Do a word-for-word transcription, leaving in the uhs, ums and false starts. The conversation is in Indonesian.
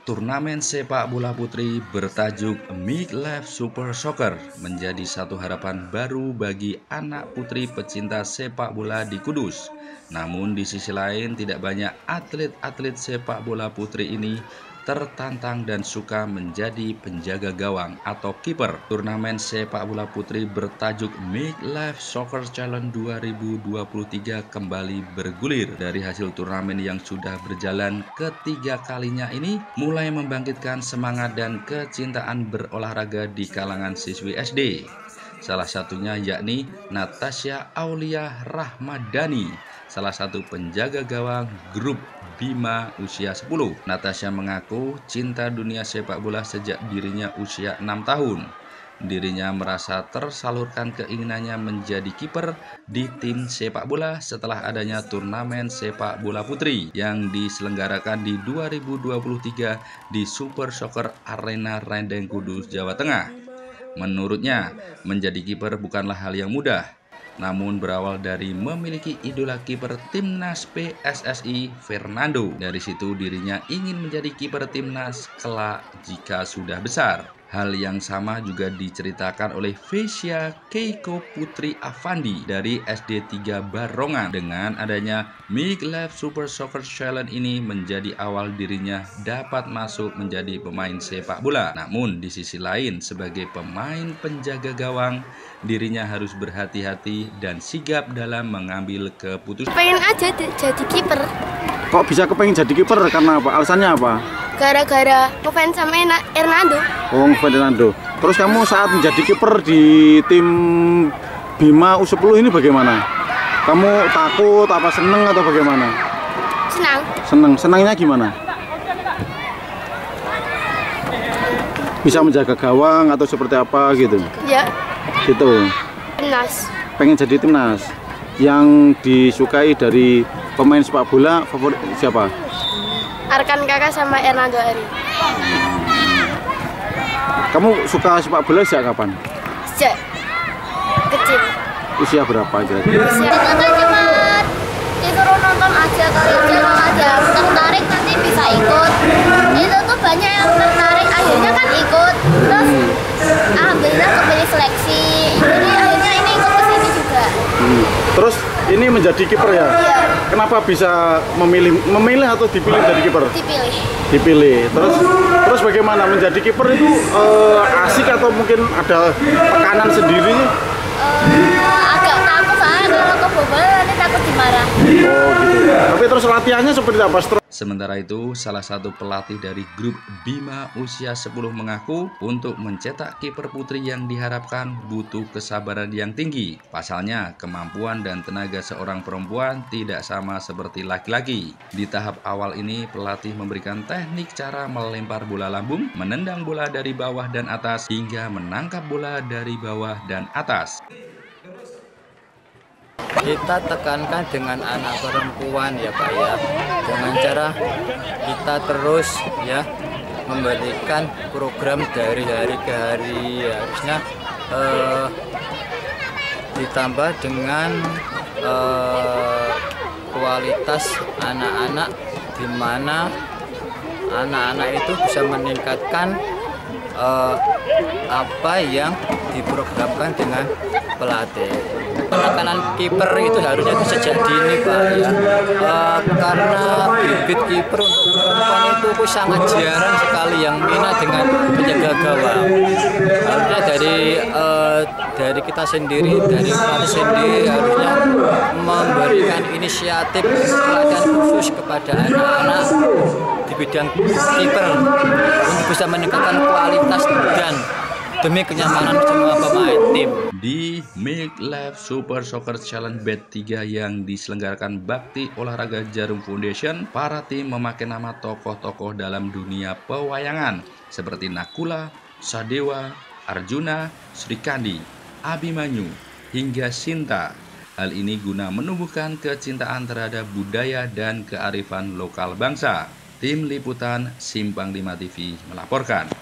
Turnamen sepak bola putri bertajuk Make Life Super Soccer menjadi satu harapan baru bagi anak putri pecinta sepak bola di Kudus. Namun di sisi lain tidak banyak atlet-atlet sepak bola putri ini tertantang dan suka menjadi penjaga gawang atau kiper. Turnamen sepak bola putri bertajuk Make Life Soccer Challenge dua ribu dua puluh tiga kembali bergulir. Dari hasil turnamen yang sudah berjalan ketiga kalinya ini mulai membangkitkan semangat dan kecintaan berolahraga di kalangan siswi S D. Salah satunya yakni Natasha Aulia Rahmadani, salah satu penjaga gawang grup Bima usia sepuluh. Natasha mengaku cinta dunia sepak bola sejak dirinya usia enam tahun. Dirinya merasa tersalurkan keinginannya menjadi kiper di tim sepak bola setelah adanya turnamen sepak bola putri yang diselenggarakan di dua ribu dua puluh tiga di Super Soccer Arena Rendeng Kudus, Jawa Tengah. Menurutnya, menjadi kiper bukanlah hal yang mudah, namun berawal dari memiliki idola kiper timnas P S S I Fernando. Dari situ dirinya ingin menjadi kiper timnas kelak jika sudah besar. Hal yang sama juga diceritakan oleh Vesya Keiko Putri Afandi dari S D tiga Barongan. Dengan adanya Make Life Super Soccer Challenge ini menjadi awal dirinya dapat masuk menjadi pemain sepak bola. Namun di sisi lain sebagai pemain penjaga gawang, dirinya harus berhati-hati dan sigap dalam mengambil keputusan. Pengen aja jadi kiper. Kok bisa kepengen jadi kiper? Karena apa? Alasannya apa? Gara-gara ngefans sama Hernando. Oh, Fernando. Terus kamu saat menjadi kiper di tim Bima U sepuluh ini bagaimana? Kamu takut apa seneng atau bagaimana? Senang. Seneng. Senangnya gimana? Bisa menjaga gawang atau seperti apa gitu? Ya. Gitu. Timnas. Pengen jadi timnas. Yang disukai dari pemain sepak bola favorit siapa? Arkan Kakak sama Hernando Ari. Kamu suka sepak bola sejak kapan? Sejak kecil. Usia berapa kira-kira? Usia itu kan cuma disuruh nonton aja, kalau jangan aja tertarik nanti bisa ikut. Itu tuh banyak yang tertarik, akhirnya kan ikut. Terus alhamdulillah kembali seleksi. Jadi akhirnya ini ikut ke sini juga. Hmm. Terus ini menjadi kiper ya? Iya. Kenapa bisa memilih memilih atau dipilih jadi kiper? Dipilih. Dipilih. Terus terus bagaimana menjadi kiper itu uh, asik atau mungkin ada tekanan sendiri? Uh, agak takut soalnya kalau kebobolan nanti takut dimarah. Oh gitu. Tapi terus latihannya seperti apa? Sementara itu, salah satu pelatih dari grup Bima usia sepuluh mengaku untuk mencetak kiper putri yang diharapkan butuh kesabaran yang tinggi. Pasalnya, kemampuan dan tenaga seorang perempuan tidak sama seperti laki-laki. Di tahap awal ini, pelatih memberikan teknik cara melempar bola lambung, menendang bola dari bawah dan atas, hingga menangkap bola dari bawah dan atas. Kita tekankan dengan anak perempuan ya Pak ya, dengan cara kita terus ya memberikan program dari hari ke hari, harusnya eh, ditambah dengan eh, kualitas anak-anak, di mana anak-anak itu bisa meningkatkan eh, apa yang diprogramkan dengan pelatih. Penekanan kiper itu harusnya itu sejak dini Pak ya, uh, karena bibit kiper untuk perempuan itu sangat jarang sekali yang minat dengan penjaga gawang. Harusnya dari uh, dari kita sendiri, dari pelatih sendiri harusnya memberikan inisiatif pelatihan khusus kepada anak-anak di bidang kiper untuk bisa meningkatkan kualitas dan demi kenyamanan semua pemain tim. Di Make Life Super Soccer Challenge Batch tiga yang diselenggarakan Bakti Olahraga Jarum Foundation, para tim memakai nama tokoh-tokoh dalam dunia pewayangan seperti Nakula, Sadewa, Arjuna, Srikandi, Abimanyu, hingga Sinta. Hal ini guna menumbuhkan kecintaan terhadap budaya dan kearifan lokal bangsa. Tim Liputan Simpang lima T V melaporkan.